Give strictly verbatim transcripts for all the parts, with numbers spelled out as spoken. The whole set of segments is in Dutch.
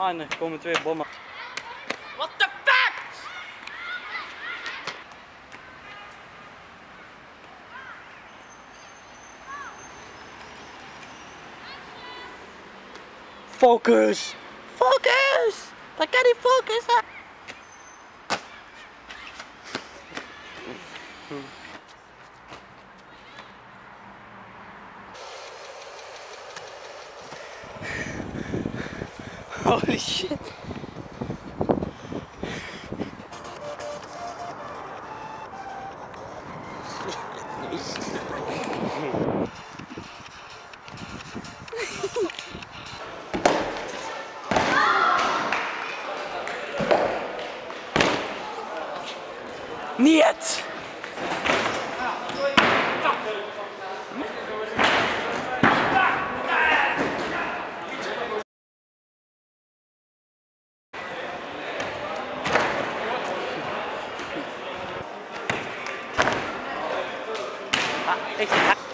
en er komen twee bommen. What the fuck? Focus! Focus! Dat kan niet focussen! Holy shit! Niet! Echt.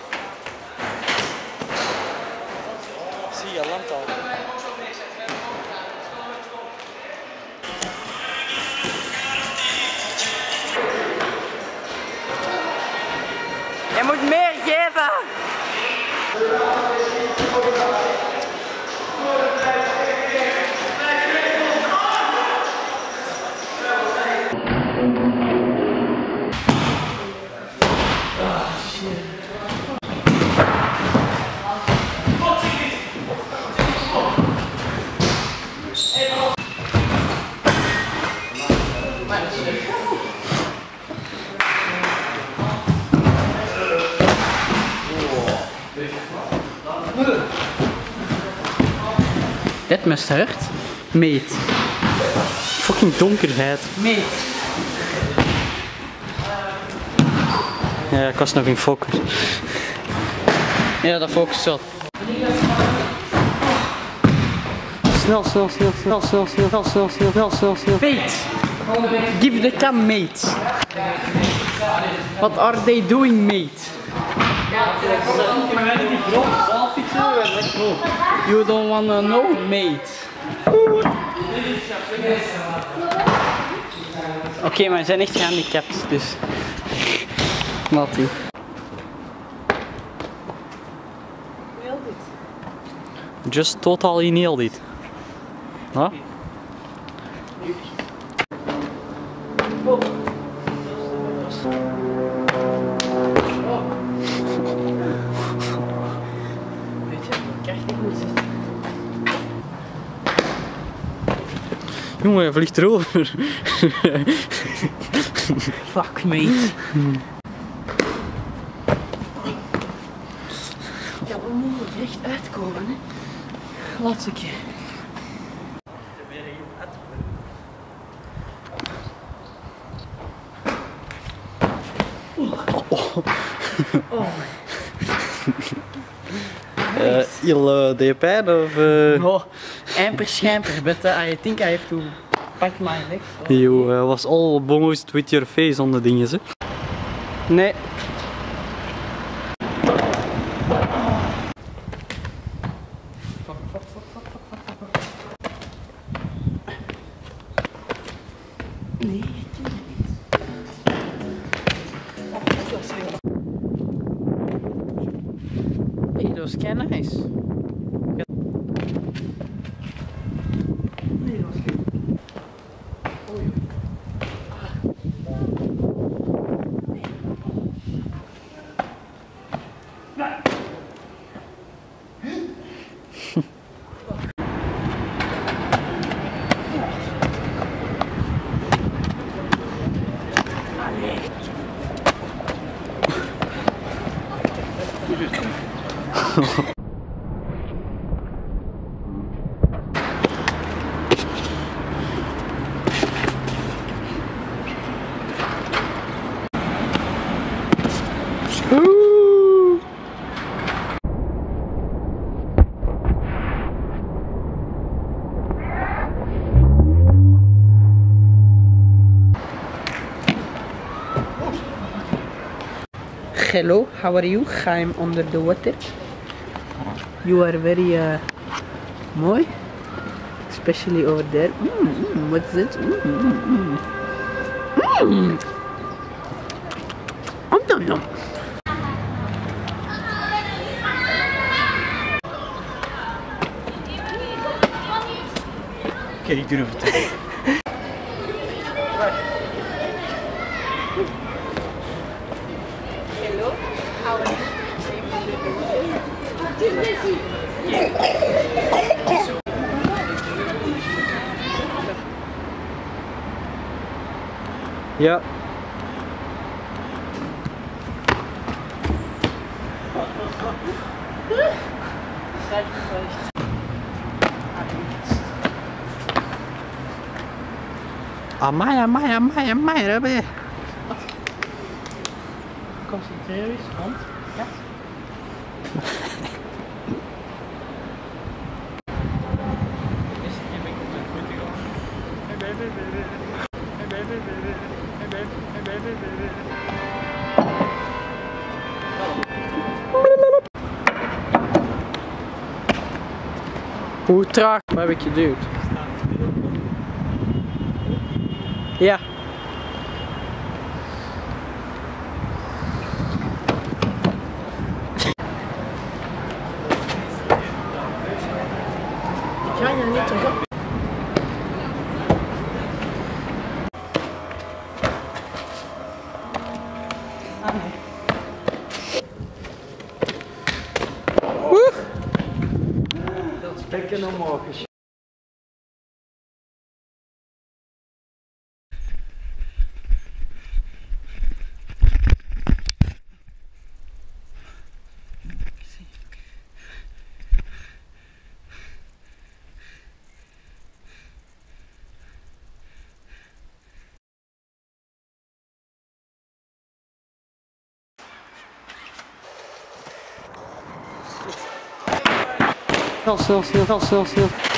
Zie je, landt al. Je moet meer geven! Dit must hurt. Meet. Fucking donkerheid. Meet. Ja, ik was nog in focus. Ja, dat focus wel. Snel, snel, snel, snel, snel, snel, snel, snel, snel, snel, snel, snel. Mate! Give the cam, mate! What are they doing, mate? You don't wanna know, mate? Oké, okay, maar we zijn echt gehandicapt, dus... Laat die. Just totally nailed it. Huh? Jongen, hij vliegt erover. Fuck, mate. Ja, we moeten er echt uitkomen, hè. Laatste keer. Oh. Oh. Uh, il uh, deed pijn of? Uh... Oh, amper schijnper, but uh, I think I have to pack my legs. Oh. You uh, was all almost with your face on the dinges, hè? Nee. Fuck, fuck, fuck, fuck, fuck, fuck, fuck. Nee, tuurlijk niet. Oh, dat is heel... Hey, dat was kei nice. Nee, dat was geen... Oh, joh. Hello, how are you? I'm under the water. You are very uh, mooi. especially over there. Mm, mm, what's it? Mm, mm, mm. Mm. Om nom nom. Oké, ik durf het. Hello, how are you? Ja. Amai, amai, amai, amai, Rabbi. Concentreer eens, hand. Ja. Hoe traag heb ik geduwd? Ja. Ik ga je niet terug. Ah, nee. Woe! Dat is bekken omhoog. Snel, snel, snel, snel, snel.